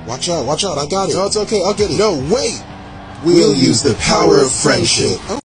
Watch out, I got it. No, it's okay, I'll get it. No, wait! We'll use the power of friendship.